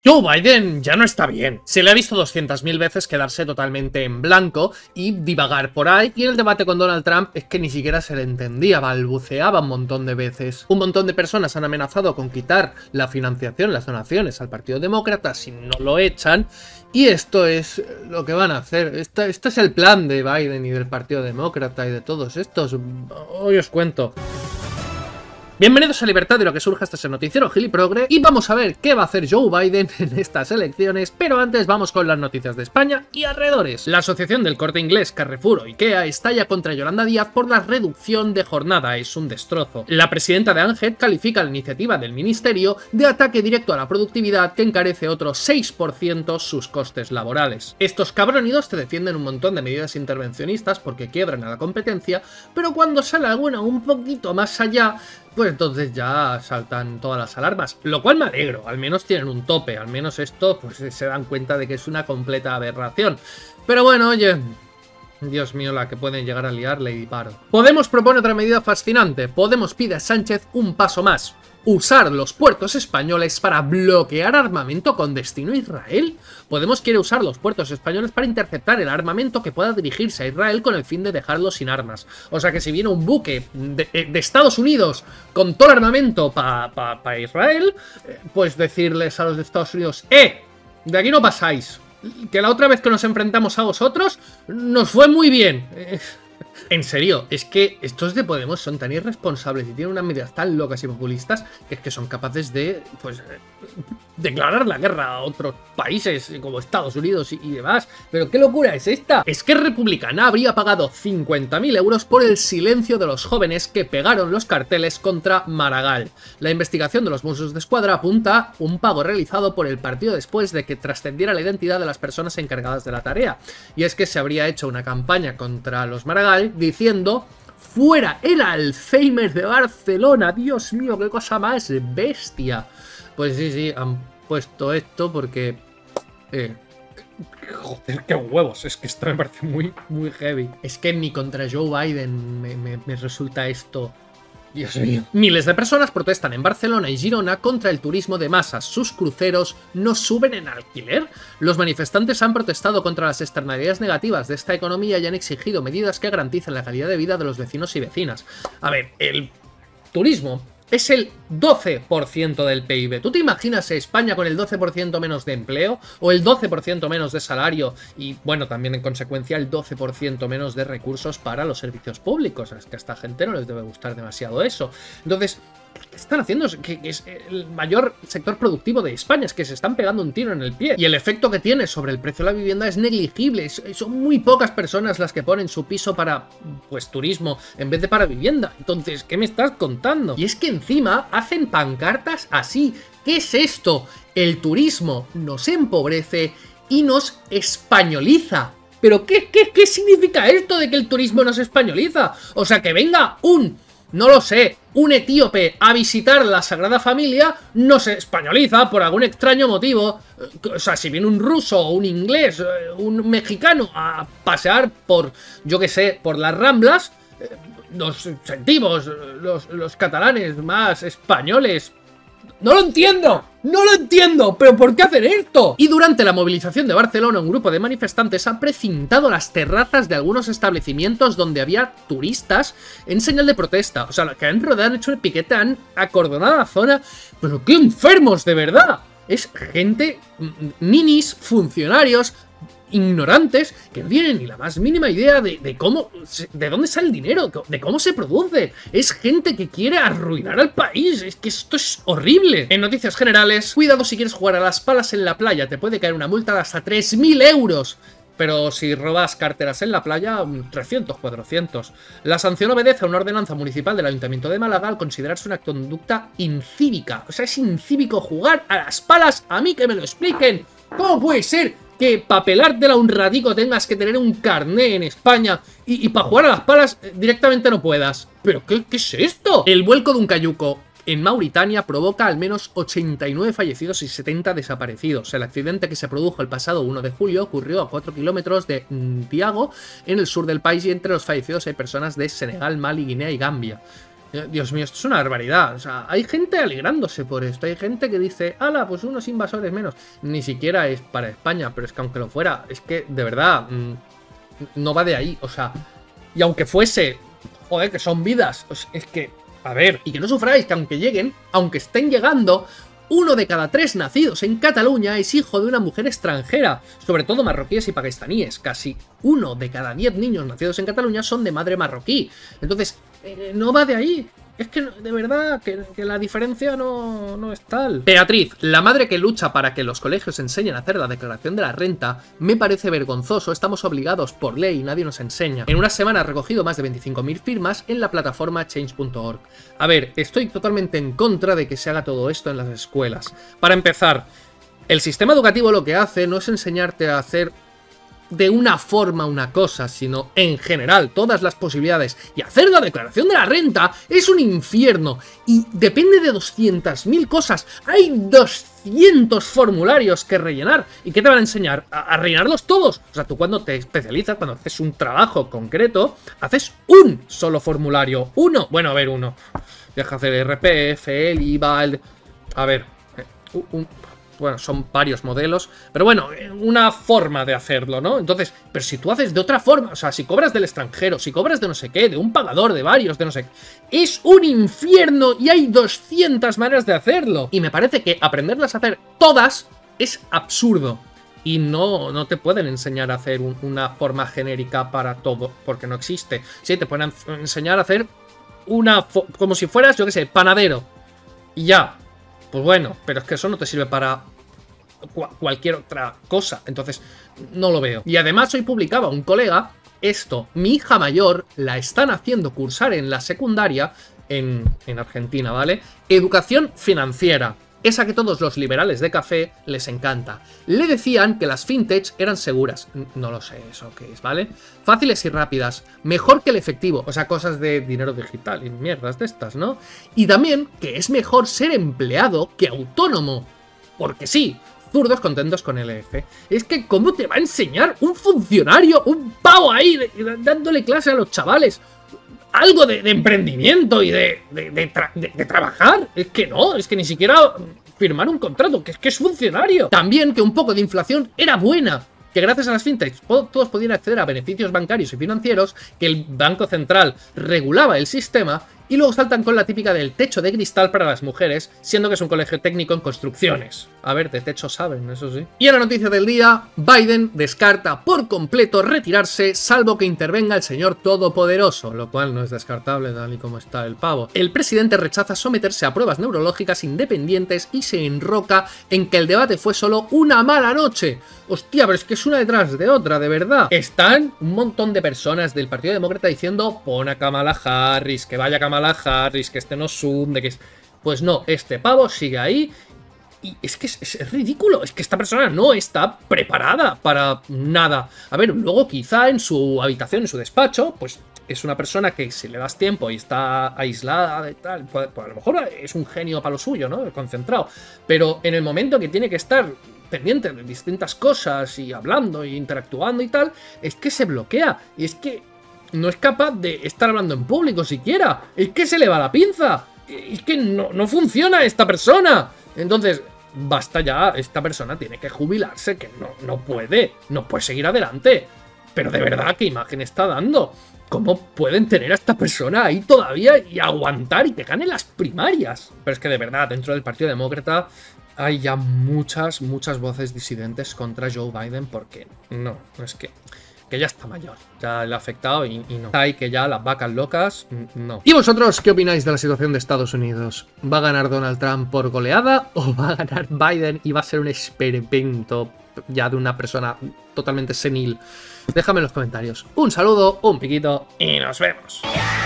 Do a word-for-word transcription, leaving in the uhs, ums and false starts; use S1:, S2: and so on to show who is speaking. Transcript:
S1: Joe Biden ya no está bien. Se le ha visto doscientas mil veces quedarse totalmente en blanco y divagar por ahí, y en el debate con Donald Trump es que ni siquiera se le entendía, balbuceaba un montón de veces. Un montón de personas han amenazado con quitar la financiación, las donaciones al Partido Demócrata si no lo echan, y esto es lo que van a hacer. Este, este es el plan de Biden y del Partido Demócrata y de todos estos. Hoy os cuento. Bienvenidos a Libertad, de lo que surja. Este es el noticiero Gili Progre y vamos a ver qué va a hacer Joe Biden en estas elecciones, pero antes vamos con las noticias de España y alrededores. La asociación del Corte Inglés, Carrefour o IKEA estalla contra Yolanda Díaz por la reducción de jornada. Es un destrozo. La presidenta de ANGET califica la iniciativa del ministerio de ataque directo a la productividad que encarece otro seis por ciento sus costes laborales. Estos cabrónidos te defienden un montón de medidas intervencionistas porque quiebran a la competencia, pero cuando sale alguna un poquito más allá, pues entonces ya saltan todas las alarmas, lo cual me alegro, al menos tienen un tope, al menos esto pues se dan cuenta de que es una completa aberración. Pero bueno, oye, Dios mío, la que pueden llegar a liar Lady Paro. Podemos propone otra medida fascinante. Podemos pide a Sánchez un paso más: usar los puertos españoles para bloquear armamento con destino a Israel. Podemos quiere usar los puertos españoles para interceptar el armamento que pueda dirigirse a Israel con el fin de dejarlo sin armas. O sea que si viene un buque de, de Estados Unidos con todo el armamento para pa, pa Israel, pues decirles a los de Estados Unidos: ¡Eh! De aquí no pasáis, que la otra vez que nos enfrentamos a vosotros nos fue muy bien. En serio, es que estos de Podemos son tan irresponsables y tienen unas medidas tan locas y populistas que es que son capaces de, pues, declarar la guerra a otros países como Estados Unidos y, y demás. Pero ¿qué locura es esta? Es que Republicana habría pagado cincuenta mil euros por el silencio de los jóvenes que pegaron los carteles contra Maragall. La investigación de los Mossos de Escuadra apunta a un pago realizado por el partido después de que trascendiera la identidad de las personas encargadas de la tarea. Y es que se habría hecho una campaña contra los Maragall diciendo: ¡fuera el Alzheimer de Barcelona! ¡Dios mío, qué cosa más bestia! Pues sí, sí, han puesto esto porque... Eh, joder, qué huevos, es que esto me parece muy, muy heavy. Es que ni contra Joe Biden me, me, me resulta esto... Dios mío. Miles de personas protestan en Barcelona y Girona contra el turismo de masas. Sus cruceros no suben en alquiler. Los manifestantes han protestado contra las externalidades negativas de esta economía y han exigido medidas que garanticen la calidad de vida de los vecinos y vecinas. A ver, el turismo es el doce por ciento del P I B. ¿Tú te imaginas España con el doce por ciento menos de empleo? ¿O el doce por ciento menos de salario? Y, bueno, también en consecuencia el doce por ciento menos de recursos para los servicios públicos. Es que a esta gente no les debe gustar demasiado eso. Entonces, ¿qué están haciendo? Que es el mayor sector productivo de España, es que se están pegando un tiro en el pie. Y el efecto que tiene sobre el precio de la vivienda es negligible. Son muy pocas personas las que ponen su piso para, pues, turismo en vez de para vivienda. Entonces, ¿qué me estás contando? Y es que encima hacen pancartas así. ¿Qué es esto? El turismo nos empobrece y nos españoliza. ¿Pero qué, qué, qué significa esto de que el turismo nos españoliza? O sea, que venga un... no lo sé, un etíope a visitar la Sagrada Familia no se españoliza por algún extraño motivo. O sea, si viene un ruso, un inglés, un mexicano a pasear por, yo qué sé, por las Ramblas, nos sentimos los, los catalanes más españoles. ¡No lo entiendo! ¡No lo entiendo! ¿Pero por qué hacer esto? Y durante la movilización de Barcelona, un grupo de manifestantes ha precintado las terrazas de algunos establecimientos donde había turistas en señal de protesta. O sea, que han rodeado, han hecho el piquete, han acordonado la zona. ¡Pero qué enfermos, de verdad! Es gente, ninis, funcionarios, ignorantes, que no tienen ni la más mínima idea de, de cómo, de dónde sale el dinero, de cómo se produce. Es gente que quiere arruinar al país. Es que esto es horrible. En noticias generales, cuidado si quieres jugar a las palas en la playa, te puede caer una multa de hasta tres mil euros. Pero si robas carteras en la playa, trescientos, cuatrocientos. La sanción obedece a una ordenanza municipal del Ayuntamiento de Málaga al considerarse una conducta incívica. O sea, es incívico jugar a las palas. A mí que me lo expliquen. ¿Cómo puede ser que para pelártela un ratico tengas que tener un carné en España y, y para jugar a las palas directamente no puedas? ¿Pero qué, qué es esto? El vuelco de un cayuco en Mauritania provoca al menos ochenta y nueve fallecidos y setenta desaparecidos. El accidente que se produjo el pasado uno de julio ocurrió a cuatro kilómetros de Ndiago, en el sur del país, y entre los fallecidos hay personas de Senegal, Mali, Guinea y Gambia. Dios mío, esto es una barbaridad. O sea, hay gente alegrándose por esto. Hay gente que dice, ala, pues unos invasores menos. Ni siquiera es para España, pero es que aunque lo fuera, es que de verdad mmm, no va de ahí. O sea, y aunque fuese, joder, que son vidas. Pues es que, a ver, y que no sufráis que aunque lleguen, aunque estén llegando, uno de cada tres nacidos en Cataluña es hijo de una mujer extranjera, sobre todo marroquíes y pakistaníes. Casi uno de cada diez niños nacidos en Cataluña son de madre marroquí. Entonces, eh, no va de ahí. Es que, de verdad, que, que la diferencia no, no es tal. Beatriz, la madre que lucha para que los colegios enseñen a hacer la declaración de la renta, me parece vergonzoso. Estamos obligados por ley y nadie nos enseña. En una semana ha recogido más de veinticinco mil firmas en la plataforma change punto org. A ver, estoy totalmente en contra de que se haga todo esto en las escuelas. Para empezar, el sistema educativo lo que hace no es enseñarte a hacer de una forma una cosa, sino en general todas las posibilidades. Y hacer la declaración de la renta es un infierno y depende de doscientas mil cosas. Hay doscientos formularios que rellenar. ¿Y qué te van a enseñar? A, a rellenarlos todos. O sea, tú cuando te especializas, cuando haces un trabajo concreto, haces un solo formulario. Uno. Bueno, a ver, uno. Deja hacer el R P F, el I V A, el... A ver, un... Bueno, son varios modelos, pero bueno, una forma de hacerlo, ¿no? Entonces, pero si tú haces de otra forma, o sea, si cobras del extranjero, si cobras de no sé qué, de un pagador, de varios, de no sé qué, es un infierno y hay doscientas maneras de hacerlo. Y me parece que aprenderlas a hacer todas es absurdo. Y no, no te pueden enseñar a hacer un, una forma genérica para todo, porque no existe. Sí, te pueden enseñar a hacer una, como si fueras, yo qué sé, panadero. Y ya. Pues bueno, pero es que eso no te sirve para cu cualquier otra cosa. Entonces, no lo veo. Y además hoy publicaba un colega esto. Mi hija mayor la están haciendo cursar en la secundaria en, en Argentina, ¿vale? Educación financiera. Esa que todos los liberales de café les encanta. Le decían que las fintech eran seguras. No lo sé eso qué es, ¿vale? Fáciles y rápidas. Mejor que el efectivo. O sea, cosas de dinero digital y mierdas de estas, ¿no? Y también que es mejor ser empleado que autónomo. Porque sí, zurdos contentos con el E F. Es que ¿cómo te va a enseñar un funcionario, un pavo ahí, de, de, dándole clase a los chavales? Algo de, de emprendimiento y de, de, de, tra de, de trabajar. Es que no, es que ni siquiera firmar un contrato, que es que es funcionario. También que un poco de inflación era buena, que gracias a las fintechs todos podían acceder a beneficios bancarios y financieros, que el Banco Central regulaba el sistema. Y luego saltan con la típica del techo de cristal para las mujeres, siendo que es un colegio técnico en construcciones. A ver, de techo saben, eso sí. Y en la noticia del día, Biden descarta por completo retirarse, salvo que intervenga el señor todopoderoso, lo cual no es descartable tal y como está el pavo. El presidente rechaza someterse a pruebas neurológicas independientes y se enroca en que el debate fue solo una mala noche. Hostia, pero es que es una detrás de otra, de verdad. Están un montón de personas del Partido Demócrata diciendo, pon a Kamala Harris, que vaya Kamala Harris, que este no de que es... Pues no, este pavo sigue ahí. Y es que es, es ridículo, es que esta persona no está preparada para nada. A ver, luego quizá en su habitación, en su despacho, pues es una persona que si le das tiempo y está aislada y tal, pues, pues a lo mejor es un genio para lo suyo, ¿no? Concentrado. Pero en el momento que tiene que estar pendiente de distintas cosas y hablando e interactuando y tal, es que se bloquea. Y es que no es capaz de estar hablando en público siquiera. Es que se le va la pinza. Es que no, no funciona esta persona. Entonces, basta ya. Esta persona tiene que jubilarse, que no, no puede. No puede seguir adelante. Pero de verdad, ¿qué imagen está dando? ¿Cómo pueden tener a esta persona ahí todavía y aguantar y que gane las primarias? Pero es que de verdad, dentro del Partido Demócrata hay ya muchas, muchas voces disidentes contra Joe Biden porque no, es que, que ya está mayor, ya le ha afectado y, y no. Hay que ya las vacas locas, no. ¿Y vosotros qué opináis de la situación de Estados Unidos? ¿Va a ganar Donald Trump por goleada o va a ganar Biden y va a ser un experimento ya de una persona totalmente senil? Déjame en los comentarios. Un saludo, un piquito y nos vemos.